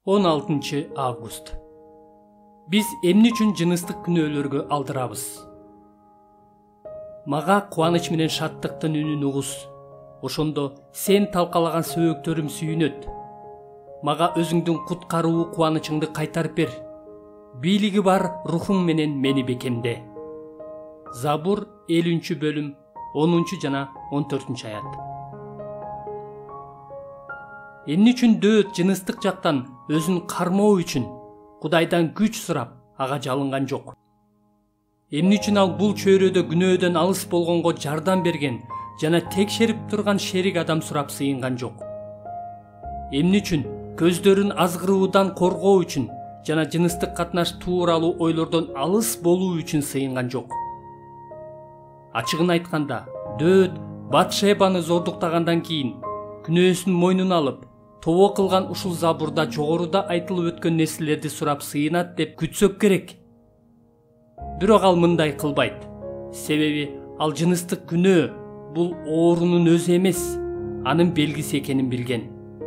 16 август. Биз эмне үчүн жыныстык күнөөлөргө алдырабыз? Мага кубаныч менен шаттыктын үнүн угуз. Ошондо сен талкалаган сөбөктөрүм сүйүнөт. Мага өзүңдүн куткаруу кубанычыңды кайтарып бер. Бийлиги бар рухуң менен мени бекемде. Забур 50 бөлүм 10 жана 14 аят. Эмне үчүн дөөт жыныстык жактан өзүн кармоо үчүн Кудайдан күч сурап, ага жалынган жок? Эмне үчүн ал бул чөйрөдө күнөөдөн алыс болгонго жардам берген жана текшерип турган шерик адам сурап сыйынган жок? Эмне үчүн көздөрүн азгыруудан коргоо үчүн жана жыныстык катнаш тууралуу ойлордон алыс болуу үчүн сыйынган жок? Ачыгын айтканда, дөөт Батшебаны зордуктагандан кийин күнөөсүн мойнуна алып, тобо кылган ушул забурда жогоруда айтылып өткөн нерселерди сурап сыйынат деп күтсөк керек. Бирок ал мындай кылбайт. Себеби ал жыныстык күнөө бул оорунун өзү эмес, анын белгиси экенин билген.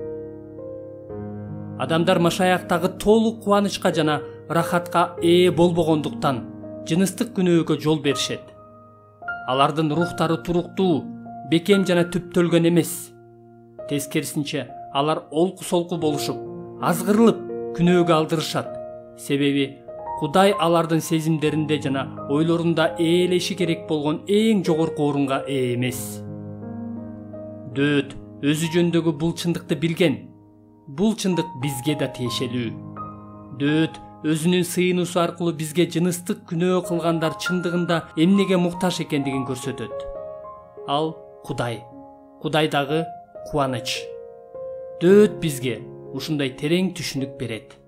Адамдар машаяктагы толук кубанычка жана рахатка ээ болбогондуктан жыныстык күнөөгө жол беришет. Алардын рухтары туруктуу, бекем жана түптөлгөн эмес. Тескерисинче, алар олку-солку болушуп, азгырылып, күнөөгө алдырышат. Себеби Кудай алардын сезимдеринде жана ойлорунда ээлеши керек болгон эң жогорку орунга ээ эмес. Дөөт өзү жөнүндөгү бул чындыкты билген. Бул чындык бизге да тиешелүү. Дөөт өзүнүн сыйынуусу аркылуу бизге жыныстык күнөө кылгандар чындыгында эмнеге муктаж экендигин көрсөтөт. Ал Кудай. Кудайдагы кубаныч. Дөөт бизге ушундай терең түшүнүк берет.